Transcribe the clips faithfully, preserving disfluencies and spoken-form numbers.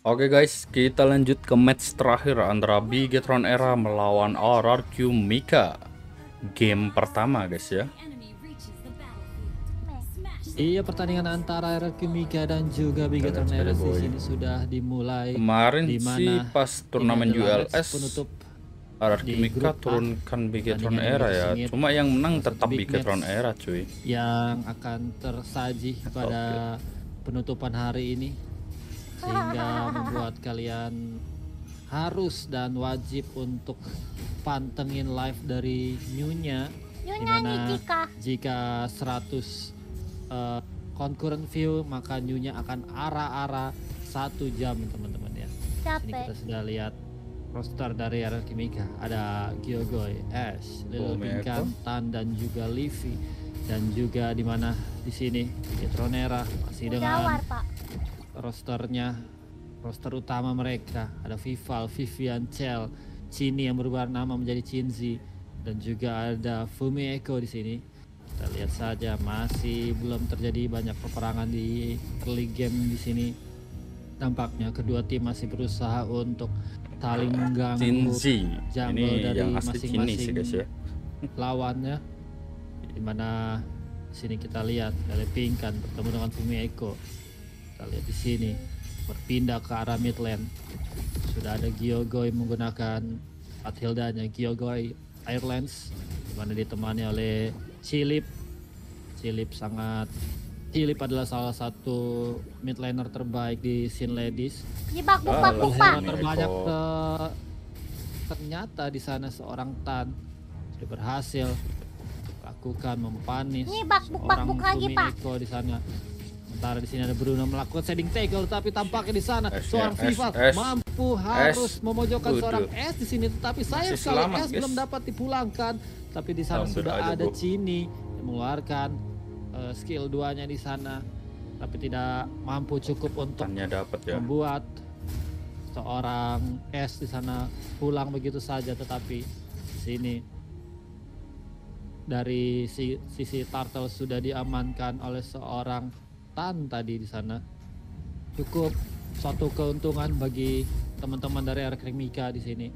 Oke guys, kita lanjut ke match terakhir antara Bigetron Era melawan R R Q Mika. Game pertama guys ya. Iya, pertandingan antara R R Q Mika dan juga Bigetron Era di sini sudah dimulai. Kemarin sih pas turnamen U L S penutup R R Q Mika turunkan Bigetron Era ya. Cuma yang menang tetap Bigetron Era cuy. Yang akan tersaji pada penutupan hari ini, sehingga membuat kalian harus dan wajib untuk pantengin live dari Nyunya, dimana jika seratus uh, concurrent view maka Nyunya akan arah-arah satu jam teman-teman ya. Ini kita sudah lihat roster dari R R Q Mika, ada Gyogoy, Ash, Lil Pinkan, Tan dan juga Livi, dan juga dimana di sini Bigetron Era masih dengan rosternya, roster utama mereka ada Vival, Vivian, Chell, Chini yang berubah nama menjadi Chinzi, dan juga ada Fumi Eko di sini. Kita lihat saja masih belum terjadi banyak peperangan di early game di sini. Tampaknya kedua tim masih berusaha untuk saling mengganggu jungle dari masing-masing ya. lawannya. Dimana di sini kita lihat dari Pinkan bertemu dengan Fumi Eko. Kita lihat di sini berpindah ke arah mid lane. Sudah ada Gyogoy menggunakan Athildanya, Gyogoy Airlines, dimana ditemani oleh Cilip. Cilip sangat Cilip adalah salah satu mid laner terbaik di scene ladies. Bak buk bak buk pak. Terbanyak ke, ternyata di sana seorang Tan sudah berhasil lakukan mempanis seorang Fumi Eko di sana. Sementara di sini ada Bruno melakukan shading tackle, tapi tampaknya di sana seorang Vival mampu harus memojokkan seorang S di sini, tetapi sayang sekali S belum dapat dipulangkan. Tapi di sana sudah ada Chini yang mengeluarkan uh, skill duanya di sana, tapi tidak mampu cukup untuk membuat seorang S di sana pulang begitu saja. Tetapi di sini dari si, sisi Turtle sudah diamankan oleh seorang Tan tadi di sana. Cukup suatu keuntungan bagi teman-teman dari R R Q Mika di sini.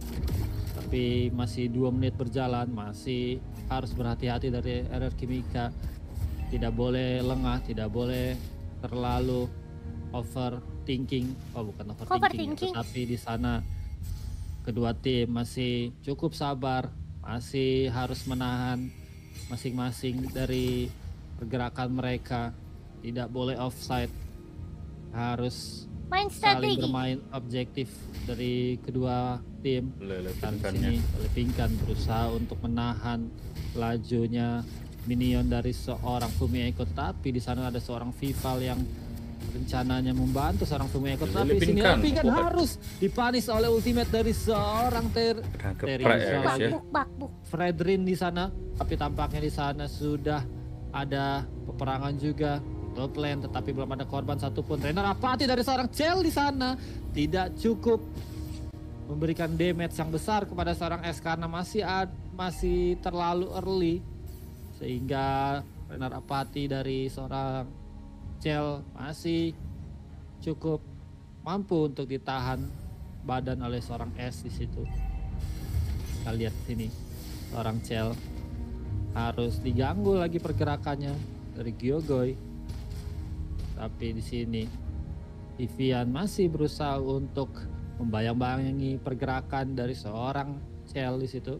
Tapi masih dua menit berjalan, masih harus berhati-hati dari R R Q Mika. Tidak boleh lengah, tidak boleh terlalu overthinking. Oh, bukan overthinking, ya, tetapi di sana kedua tim masih cukup sabar, masih harus menahan masing-masing dari pergerakan mereka. Tidak boleh offside, harus main saling bermain objektif dari kedua tim. Dan sini Pinkan berusaha untuk menahan lajunya minion dari seorang Fumi Eko, tapi di sana ada seorang Vival yang rencananya membantu seorang Fumi Eko, tapi di sini Pinkan harus dipanis oleh ultimate dari seorang ter Teri Fredrin di sana. Tapi tampaknya di sana sudah ada peperangan juga top lane, tetapi belum ada korban satupun. Trainer Apati dari seorang Chell di sana tidak cukup memberikan damage yang besar kepada seorang S karena masih ad, masih terlalu early, sehingga Trainer Apati dari seorang Chell masih cukup mampu untuk ditahan badan oleh seorang S di situ. Kita lihat sini seorang Chell harus diganggu lagi pergerakannya dari Gyogoy. Tapi di sini Vivian masih berusaha untuk membayang-bayangi pergerakan dari seorang Chell di situ.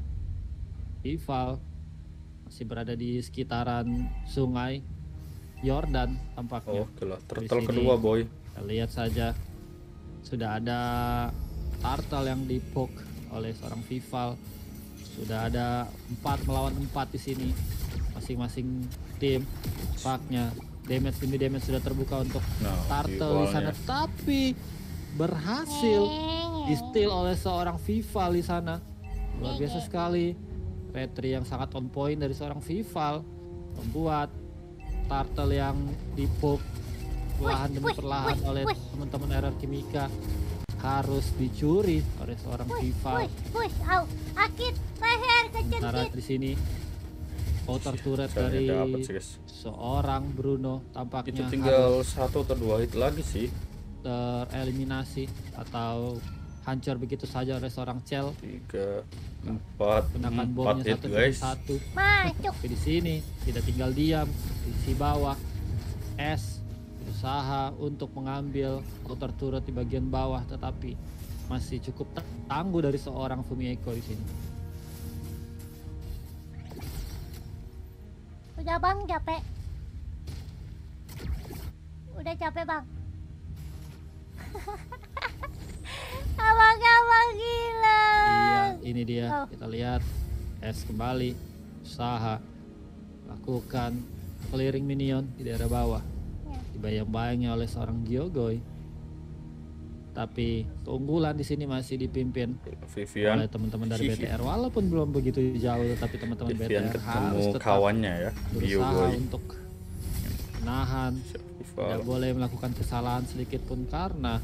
Vival masih berada di sekitaran sungai Yordan tampaknya. Oh, turtle kedua boy. Kita lihat saja sudah ada turtle yang dipoke oleh seorang Vival. Sudah ada empat melawan empat di sini. Masing-masing tim tampaknya damage demi damage sudah terbuka untuk nah, Turtle di sana, tapi berhasil di steal oleh seorang Vival di sana. Luar biasa sekali retry yang sangat on point dari seorang Vival, membuat Turtle yang dipoke perlahan demi perlahan oleh teman-teman R R Q Mika harus dicuri oleh seorang Vival. Sementara di sini outer turret dari dapet, seorang Bruno tampaknya itu tinggal harus satu atau dua hit lagi sih. tereliminasi atau hancur begitu saja oleh seorang Cell. tiga, empat, Gunakan empat bomnya hit satu demi guys. satu. Masuk. Tapi di sini tidak tinggal diam, di sisi bawah S berusaha untuk mengambil outer turret di bagian bawah, tetapi masih cukup tangguh dari seorang Fumieko di sini. Udah bang, capek. Udah capek bang. Abang-abang gila. Iya, ini dia. Oh. Kita lihat S kembali usaha lakukan clearing minion di daerah bawah. Ya. Dibayang-bayangi oleh seorang Gyogoi. Tapi keunggulan di sini masih dipimpin Vivian, oleh teman-teman dari B T R, walaupun belum begitu jauh, tapi teman-teman B T Vivian R ketemu harus tetap kawannya ya, berusaha Gyogoi. untuk menahan, tidak boleh melakukan kesalahan sedikit pun, karena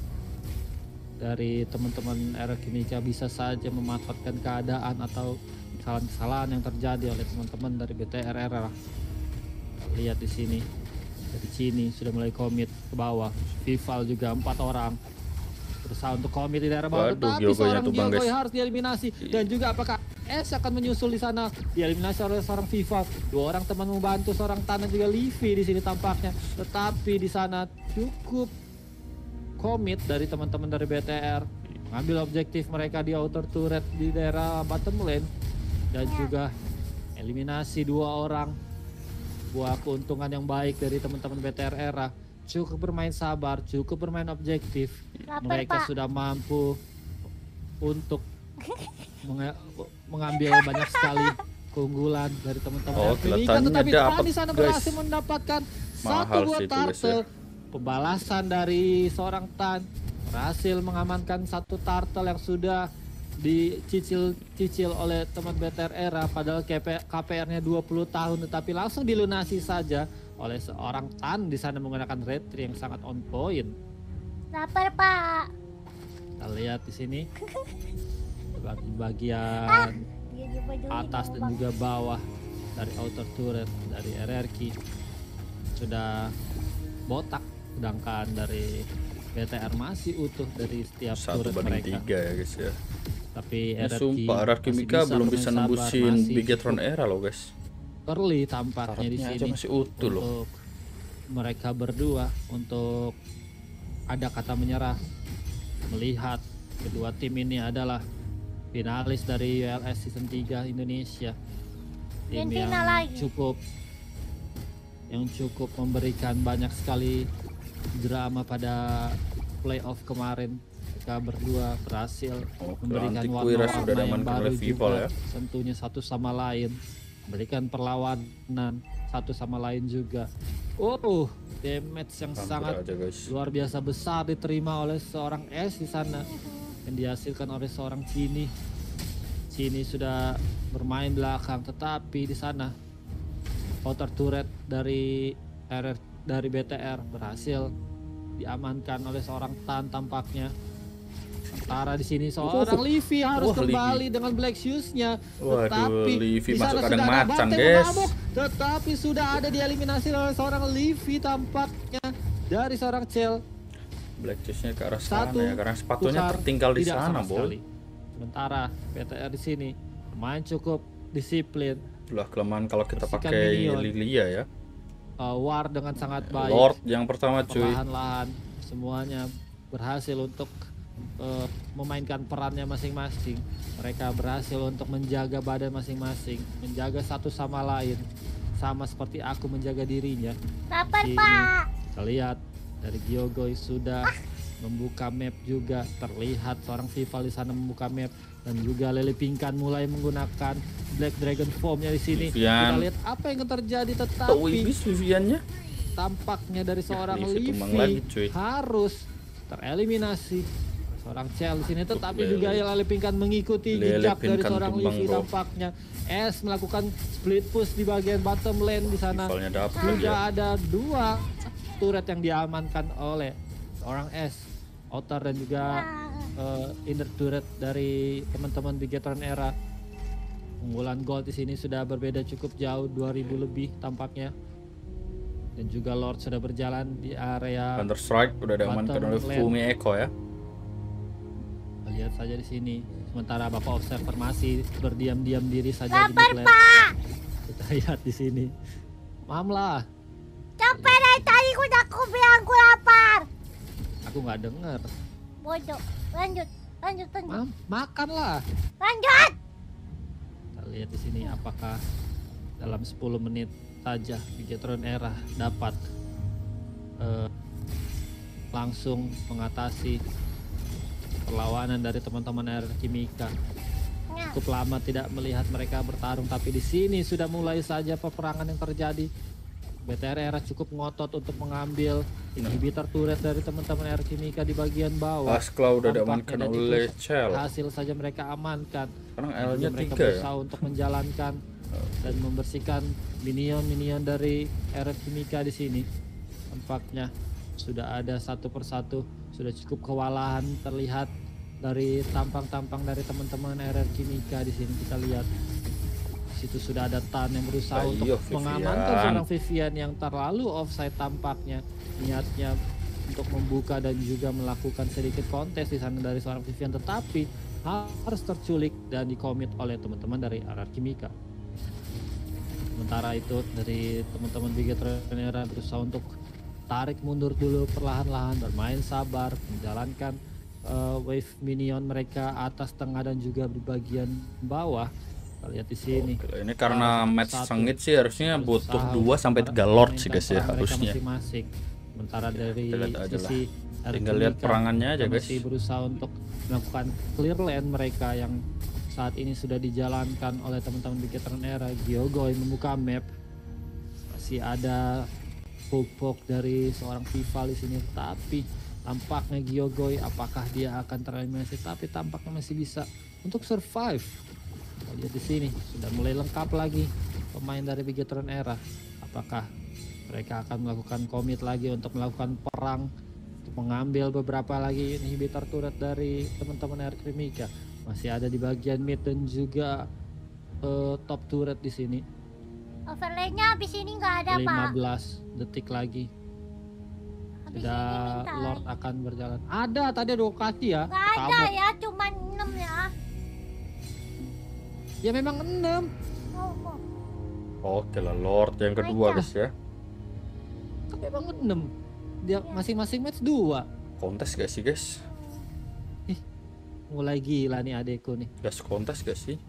dari teman-teman R R Kimika bisa saja memanfaatkan keadaan atau kesalahan-kesalahan yang terjadi oleh teman-teman dari B T R R. Lihat di sini, dari sini sudah mulai komit ke bawah. Vival juga empat orang berusaha untuk komit di daerah bawah, Waduh, tetapi Gyogoi seorang tuh, Bang, Gyogoi guys. harus dieliminasi. Dan juga apakah S akan menyusul di sana, dieliminasi oleh seorang Vival. Dua orang teman membantu seorang Tan dan juga Livi di sini tampaknya, tetapi di sana cukup komit dari teman-teman dari B T R mengambil objektif mereka di outer turret di daerah bottom lane, dan juga eliminasi dua orang. Buah keuntungan yang baik dari teman-teman B T R era. Cukup bermain sabar, cukup bermain objektif. Lapar, Mereka Pak. sudah mampu untuk menga- mengambil banyak sekali keunggulan dari teman-teman Oh, R P Mika, kelihatannya tetapi dapat, Tan di sana guys. berhasil mendapatkan satu Mahal buah sih itu, guys, turtle. ya. Pembalasan dari seorang Tan, berhasil mengamankan satu turtle yang sudah dicicil-cicil oleh teman B T R era, padahal K P R-nya dua puluh tahun, tetapi langsung dilunasi saja oleh seorang Tan di sana menggunakan red tree yang sangat on point. Lapar pak. Kita lihat di sini bagi bagian Dia nyoba-nyoba atas dan bang. juga bawah dari outer turret dari R R Q sudah botak, sedangkan dari B T R masih utuh dari setiap Satu turret banding mereka. tiga ya guys ya. Tapi Ya, R R Q sumpah R R masih Kimika belum bermain bisa sabar, nembusin masih Bigetron cukup era loh guys. early tampaknya di Tarotnya aja sini masih utuh loh. untuk mereka berdua untuk ada kata menyerah, melihat kedua tim ini adalah finalis dari U L S Season tiga Indonesia, tim Dan yang final lagi. cukup yang cukup memberikan banyak sekali drama pada playoff kemarin. Mereka berdua berhasil Oh, memberikan Atlantic Wira sudah warna-warna yang diamankan baru oleh Vival juga, ya. tentunya satu sama lain, memberikan perlawanan satu sama lain juga. Oh, damage yang Hampir sangat aja guys. luar biasa besar diterima oleh seorang S di sana, yang dihasilkan oleh seorang Cini. Cini sudah bermain belakang, tetapi di sana outer turret dari R R dari B T R berhasil diamankan oleh seorang Tan tampaknya. Sementara di sini seorang Oh. Livi harus Wah, kembali Livi. dengan Black Shoes-nya. Waduh, Tetapi Livi di masuk sana kandang sudah ada macan, Bante guys. mengamuk, tetapi sudah ada dieliminasi oleh seorang Livi tampaknya dari seorang Cell. Black Chase-nya ke arah sana Satu ya, karena sepatunya tukar tertinggal di tidak sana sama boy. sekali. Sementara B T R di sini main cukup disiplin, Itulah kelemahan kalau kita Bersihkan pakai minion. Lilia ya. uh, war dengan sangat baik. Lord yang pertama cuy. Perlahan-lahan semuanya berhasil untuk uh, memainkan perannya masing-masing. Mereka berhasil untuk menjaga badan masing-masing, menjaga satu sama lain, sama seperti aku menjaga dirinya. Lapar Ini pak. kita lihat dari Gyogoi sudah membuka map juga, terlihat seorang Vival di sana membuka map, dan juga Lele Pingkan mulai menggunakan Black Dragon Form-nya di sini. Vivian. Kita lihat apa yang terjadi, Tuh tetapi Ibis Viviannya. tampaknya dari seorang Livi tumbang Livi lagi, cuy. harus tereliminasi seorang Cell di sini, tetapi Lele. juga Lele Pingkan mengikuti Lele jejak dari Pingkan seorang tumbang, Livi bro. tampaknya. S melakukan split push di bagian bottom lane di sana. Rivalnya dapet lagi Juga ya. ada dua turret yang diamankan oleh seorang S, outer dan juga uh, inner turret dari teman-teman Bigetron era. Unggulan gold di sini sudah berbeda cukup jauh, dua ribu lebih tampaknya. dan juga Lord sudah berjalan di area. Counter Strike udah diamankan bottom oleh lane. Fumi Eko ya. Lihat saja di sini. Sementara Bapak Observer masih berdiam-diam diri saja di Lapar, mid lane. Pak. Kita lihat di sini. Mam lah, Capek dari tadi udah aku bilang aku lapar. aku nggak dengar. Bodoh. Lanjut, lanjut, lanjut. Mam, makan lah. Lanjut. Kita lihat di sini apakah dalam sepuluh menit saja Bigetron Era dapat eh, langsung mengatasi perlawanan dari teman-teman R R Q Mika. Nah, Cukup lama tidak melihat mereka bertarung, tapi di sini sudah mulai saja peperangan yang terjadi. B T R Era cukup ngotot untuk mengambil inhibitor turret dari teman-teman R R Q Mika di bagian bawah. Askla udah Tampaknya diamankan dan itu oleh Cel. Hasil saja mereka amankan. Sekarang Tentunya L-nya mereka tiga ya. berusaha untuk menjalankan dan membersihkan minion-minion dari R R Q Mika di sini. Tampaknya sudah ada satu persatu, sudah cukup kewalahan terlihat dari tampang-tampang dari teman-teman R R Q Mika di sini. Kita lihat di situ sudah ada Tan yang berusaha Ayo, untuk Vivian. mengamankan seorang Vivian yang terlalu offside tampaknya. Niatnya untuk membuka dan juga melakukan sedikit kontes di sana dari seorang Vivian, tetapi harus terculik dan dikomit oleh teman-teman dari R R Q Mika. Sementara itu dari teman-teman Bigetron Era berusaha untuk tarik mundur dulu perlahan-lahan, bermain sabar, menjalankan uh, wave minion mereka atas, tengah dan juga di bagian bawah. Kita lihat di sini. Oke, ini karena Salah match satu sengit sih harusnya berusaha butuh dua sampai untuk tiga Lord sih memainkan guys ya peran mereka harusnya. masing-masing. Sementara dari kita lihat aja sisi R R Q Tinggal lihat Mika, perangannya aja, mereka guys. masih berusaha untuk melakukan clear lane mereka yang saat ini sudah dijalankan oleh teman-teman Bigetron Era. Gyogoy membuka map. Masih ada poke-poke dari seorang Vival di sini, tapi tampaknya Gyogoy apakah dia akan tereliminasi, tapi tampaknya masih bisa untuk survive. Kita lihat di sini sudah mulai lengkap lagi pemain dari Bigetron Era. Apakah mereka akan melakukan komit lagi untuk melakukan perang untuk mengambil beberapa lagi inhibitor turret dari teman-teman R R Q Mika? Masih ada di bagian mid dan juga eh, top turret di sini. overlay-nya habis ini nggak ada, lima Pak. belas detik lagi. Habis Sudah ini minta Lord lagi. akan berjalan. Ada tadi ada lokasi ya. Nggak ada Kamu- ya, cuma enam ya. Ya memang enam. Oh, oh. Oke lah Lord yang kedua Baiklah. guys ya. Kan memang enam. Dia masing-masing match dua. Kontes gak sih guys? Mulai gila nih adekku nih. Gas kontes gak sih?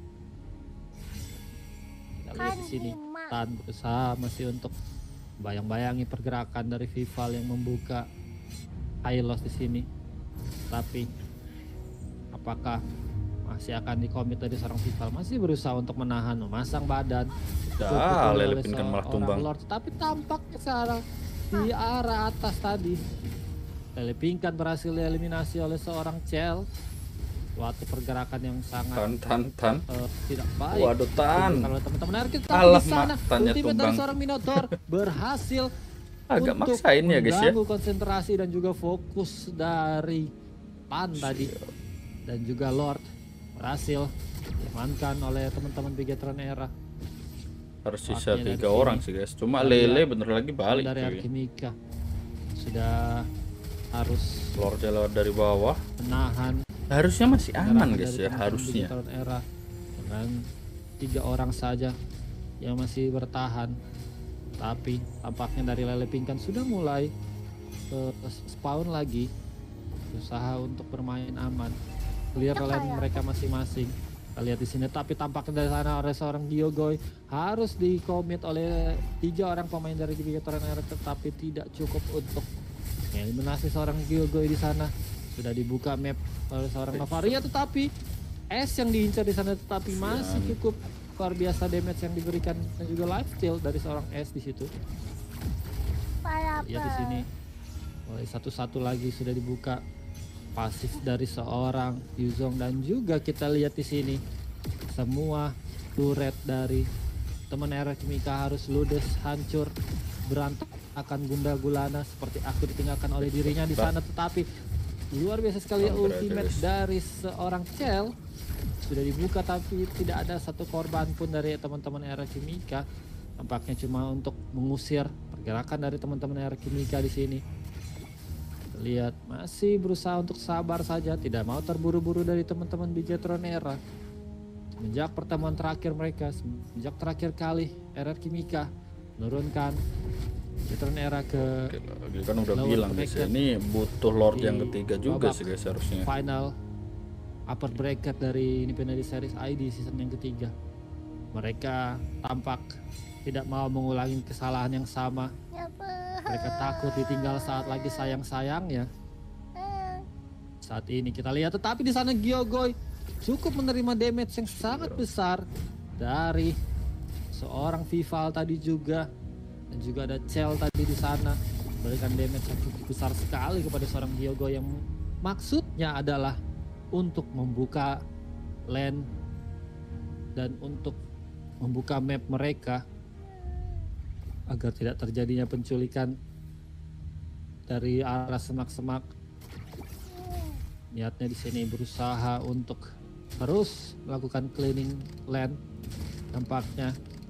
Kita lihat Kan di sini. lima. Tan berusaha masih untuk bayang-bayangi pergerakan dari Vival yang membuka high loss di sini. Tapi apakah masih akan dikomit dari seorang Vival? Masih berusaha untuk menahan, memasang badan. Dah, Dipukul Lele oleh Pinkan malah seorang tumbang. Lord, tapi tampaknya sekarang di arah atas tadi Lele Pinkan berhasil dieliminasi oleh seorang Cel. Suatu pergerakan yang sangat Tan tan tan. eh, tidak baik. Waduh Tan. Kalau teman-teman R Q tapi Alah, di sana mak, Tannya ultimate dari tumbang. seorang Minotaur berhasil Agak untuk maksain ya guys ya. mengganggu konsentrasi dan juga fokus dari Tan tadi, dan juga Lord berhasil diamankan oleh teman-teman Bigetron Era. Harus sisa Wakilnya tiga di orang sini. sih guys. Cuma Kita Lele lihat bener lagi balik dari cuy. R Q Mika sudah harus Lord lewat dari bawah. menahan Harusnya masih aman gerakan guys dari ya teman-teman harusnya. Bigetron Era dengan tiga orang saja yang masih bertahan. Tapi tampaknya dari Lele Pinkan sudah mulai eh, spawn lagi, berusaha untuk bermain aman, clear Cocok lane ya. mereka masing-masing. Kita lihat di sini, tapi tampaknya dari sana oleh seorang Gyogoy harus dikomit oleh tiga orang pemain dari Bigetron Era, tetapi tidak cukup untuk eliminasi seorang Gyogoy di sana. Sudah dibuka map oleh seorang Novaria, tetapi S yang diincar di sana, tetapi masih Sian. cukup luar biasa damage yang diberikan dan juga life steal dari seorang S di situ. Para Lihat di sini, mulai satu-satu lagi sudah dibuka pasif dari seorang Yuzong, dan juga kita lihat di sini semua turret dari teman R R Q Mika harus ludes, hancur, berantakan, gunda gulana seperti aku ditinggalkan oleh dirinya di sana. Tetapi luar biasa sekali Hampir aja, ultimate guys. dari seorang Cel sudah dibuka, tapi tidak ada satu korban pun dari teman-teman R R Q Mika. Tampaknya cuma untuk mengusir pergerakan dari teman-teman R Q Mika di sini. Lihat masih berusaha untuk sabar saja, tidak mau terburu-buru dari teman-teman Bigetron Era. Semenjak pertemuan terakhir mereka, semenjak terakhir kali R R Q Mika menurunkan Bigetron Era ke Oke, kan udah lower bilang guys, bracket ini butuh Lord yang di ketiga juga babak sih guys harusnya. final upper bracket dari Independent Series I D season yang ketiga. Mereka tampak tidak mau mengulangi kesalahan yang sama. Mereka takut ditinggal saat lagi sayang-sayangnya. Saat ini kita lihat, tetapi di sana Gyogoy cukup menerima damage yang sangat besar dari seorang Vival tadi juga, dan juga ada Cell tadi di sana memberikan damage yang cukup besar sekali kepada seorang Gyogoy yang maksudnya adalah untuk membuka lane dan untuk membuka map mereka agar tidak terjadinya penculikan dari arah semak-semak. Niatnya di sini berusaha untuk terus melakukan cleaning land tampaknya.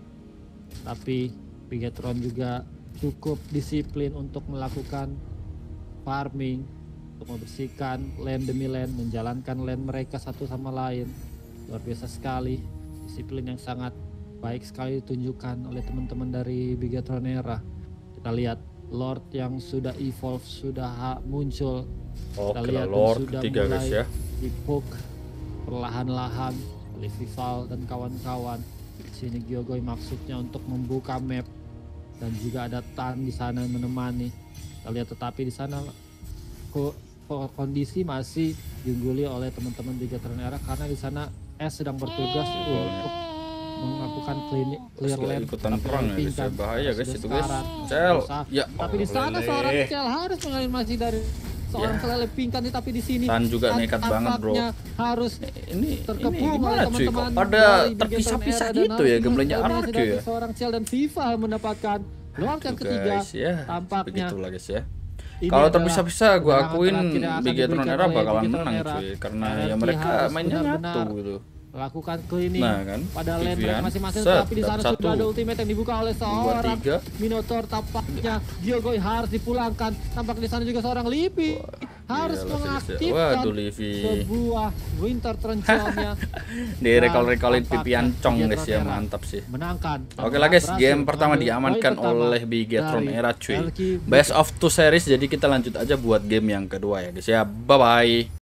Tapi Bigetron juga cukup disiplin untuk melakukan farming, untuk membersihkan land demi land, menjalankan land mereka satu sama lain. Luar biasa sekali, disiplin yang sangat baik sekali ditunjukkan oleh teman-teman dari Bigetron Era. Kita lihat Lord yang sudah evolve sudah muncul. Oke, Kita lihat Lord sudah ketiga mulai guys ya. dipoke perlahan-lahan oleh Vival dan kawan-kawan. Sini Gyogoy maksudnya untuk membuka map dan juga ada Tan di sana menemani. Kita lihat tetapi di sana kok kondisi masih diungguli oleh teman-teman Bigetron Era karena di sana S sedang bertugas untuk melakukan clear, clear Terus land. ikutan perang ya guys, ya. Bahaya guys itu guys. Sekarang, Cel. berusaha. Ya, Tapi di sana lele. seorang Cel harus mengeliminasi dari seorang Ya. Selele Pingkan, tapi di sini Tan juga Tan nekat banget, bro. tampaknya harus Ini terkepung ini oleh gimana cuy, kok teman-teman pada dari terpisah-pisah Bigetron Era dan gitu ya harus gameplaynya mengeliminasi R Q dari ya. seorang Cel dan Viva mendapatkan Lord yang Tuh, ketiga. guys, ya. Tampaknya Begitulah guys ya. ini Kalau adalah terpisah-pisah gue kemenangan akuin terakhir yang akan Bigetron diberikan Era oleh bakalan Bigetron menang Era. cuy, karena R R Q ya mereka harus mainnya benar-benar nyatu gitu. melakukan cleaning Nah kan, pada lane Vivian, mereka masing-masing, set, tapi di sana dapat sudah satu. ada ultimate yang dibuka oleh Dua, seorang tiga. Minotaur. Tampaknya Gyogoy harus dipulangkan. Tampak di sana juga seorang Lipi harus Iyalah, mengaktifkan waduh, Livi. sebuah winter trenchnya. Di recall-recallin tampaknya Pipiancong guys ya, Bigetron Era mantap sih. menangkan. Oke lah guys, Berhasil game pertama mengambil diamankan poin pertama oleh Bigetron dari Era cuy. R Q Best of two series, jadi kita lanjut aja buat game yang kedua ya guys ya. Bye bye.